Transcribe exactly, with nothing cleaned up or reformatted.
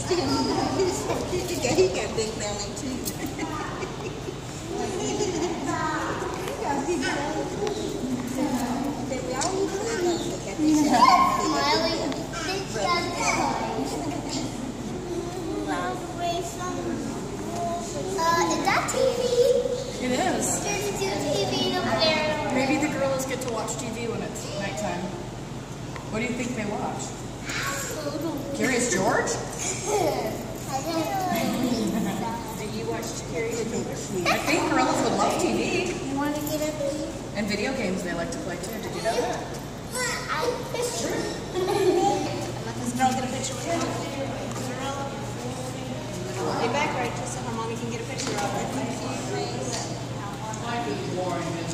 He got big belly too. Uh, is that T V? It is. There's two T V up there. Maybe the girls get to watch T V when it's nighttime. What do you think they watch? Curious George? Do you watch Curious George? I think girls would love T V. You want to get a T V? And video games they like to play too. Did you know that? It's true. Let this girl get a picture with him. Lay back right just so her mommy can get a picture of it.